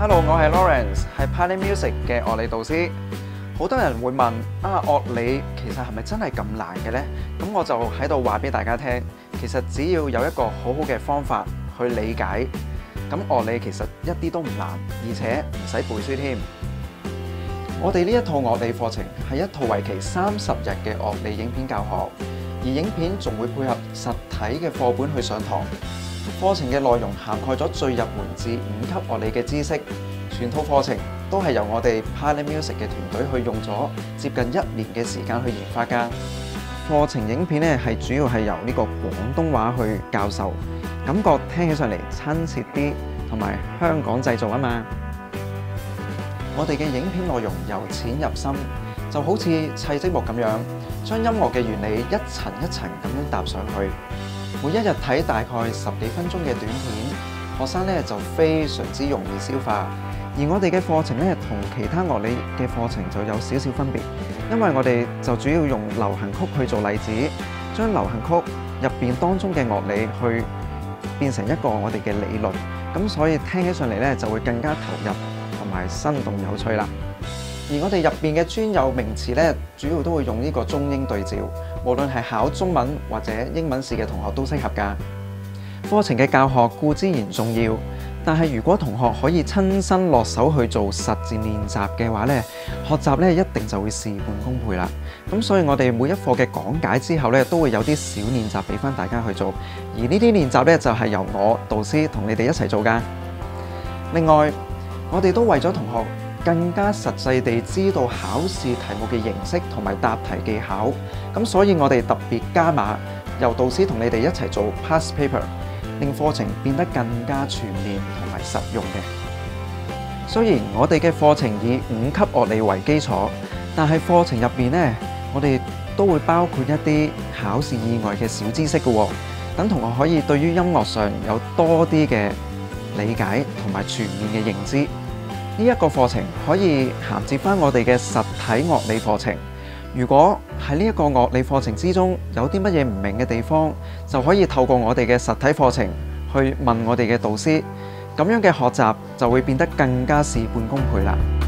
Hello，我係 Lawrence，係 Pioneer Music 嘅樂理導師。好多人會問樂理其實係咪真係咁難嘅呢？咁我就喺度話俾大家聽，其實只要有一個好好嘅方法去理解，咁樂理其實一啲都唔難，而且唔使背書添。我哋呢一套樂理課程係一套為期30日嘅樂理影片教學，而影片仲會配合實體嘅課本去上堂。課程嘅內容涵蓋咗最入門至5級樂理嘅知識，全套課程都係由我哋 Pioneer Music 嘅團隊去用咗接近1年嘅時間去研發㗎。課程影片咧係主要係由呢個廣東話去教授，感覺聽起上嚟親切啲，同埋香港製造啊嘛。我哋嘅影片內容由淺入深，就好似砌積木咁樣，將音樂嘅原理一層一層咁樣搭上去。每一日睇大概10幾分鐘嘅短片，學生咧就非常之容易消化。而我哋嘅課程咧同其他樂理嘅課程就有少少分別，因為我哋就主要用流行曲去做例子，將流行曲入邊當中嘅樂理去變成一個我哋嘅理論，咁所以聽起上嚟咧就會更加投入同埋生動有趣啦。而我哋入邊嘅專有名詞咧，主要都會用呢個中英對照，無論係考中文或者英文試嘅同學都適合㗎。課程嘅教學固然重要，但係如果同學可以親身落手去做實戰練習嘅話咧，學習咧一定就會事半功倍啦。咁所以我哋每一課嘅講解之後咧，都會有啲小練習俾翻大家去做，而呢啲練習咧就係由我導師同你哋一齊做㗎。另外，我哋都為咗同學更加實際地知道考試題目嘅形式同埋答題技巧，咁所以我哋特別加碼，由導師同你哋一齊做 past paper， 令課程變得更加全面同埋實用嘅。雖然我哋嘅課程以5級樂理為基礎，但係課程入邊呢，我哋都會包括一啲考試以外嘅小知識嘅，等同學可以對於音樂上有多啲嘅理解同埋全面嘅認知。呢一個課程可以銜接翻我哋嘅實體樂理課程。如果喺呢一個樂理課程之中有啲乜嘢唔明嘅地方，就可以透過我哋嘅實體課程去問我哋嘅導師。咁樣嘅學習就會變得更加事半功倍啦。